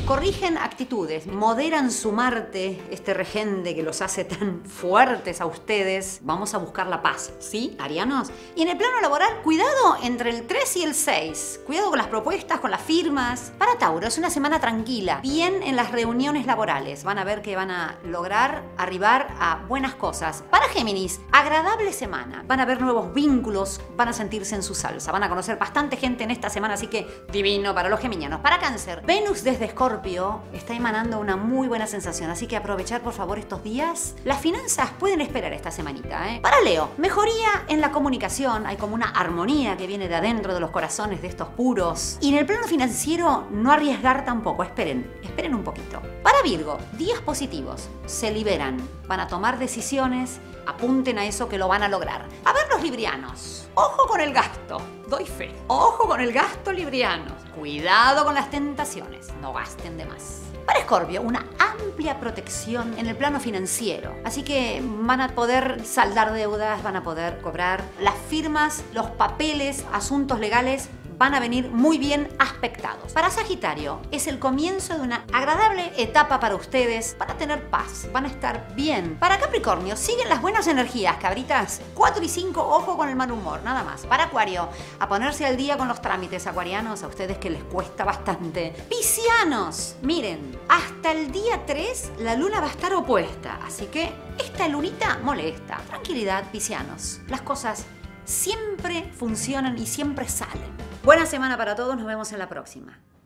corrigen actitudes, moderan su Marte, este regente que los hace tan fuertes a ustedes. Vamos a buscar la paz, ¿sí, arianos? Y en el plano laboral, cuidado entre el 3 y el 6. Cuidado con las propuestas, con las firmas. Para Tauro, es una semana tranquila, bien en las reuniones laborales. Van a ver que van a lograr arribar a buenas cosas. Para Géminis, agradable semana. Van a ver nuevos vínculos, van a sentirse en su salsa. Van a conocer bastante gente en esta semana, así que divino para los geminianos. Para Cáncer, Venus desde Escorpio está emanando una muy buena sensación, así que aprovechar por favor estos días. Las finanzas pueden esperar esta semanita, ¿eh? Para Leo, mejoría en la comunicación, hay como una armonía que viene de adentro de los corazones de estos puros. Y en el plano financiero, no arriesgar tampoco, esperen un poquito. Para Virgo, días positivos, se liberan, van a tomar decisiones, apunten a eso que lo van a lograr. A ver los librianos, ojo con el gasto, doy fe. Ojo con el gasto, librianos. Cuidado con las tentaciones, no gasten de más. Para Escorpio, una amplia protección en el plano financiero. Así que van a poder saldar deudas, van a poder cobrar. Las firmas, los papeles, asuntos legales van a venir muy bien aspectados. Para Sagitario, es el comienzo de una agradable etapa para ustedes. Van a tener paz, van a estar bien. Para Capricornio, siguen las buenas energías, cabritas. 4 y 5, ojo con el mal humor, nada más. Para Acuario, a ponerse al día con los trámites, acuarianos, a ustedes que les cuesta bastante. Piscianos, miren, hasta el día 3 la luna va a estar opuesta, así que esta lunita molesta. Tranquilidad, piscianos. Las cosas siempre funcionan y siempre salen. Buena semana para todos, nos vemos en la próxima.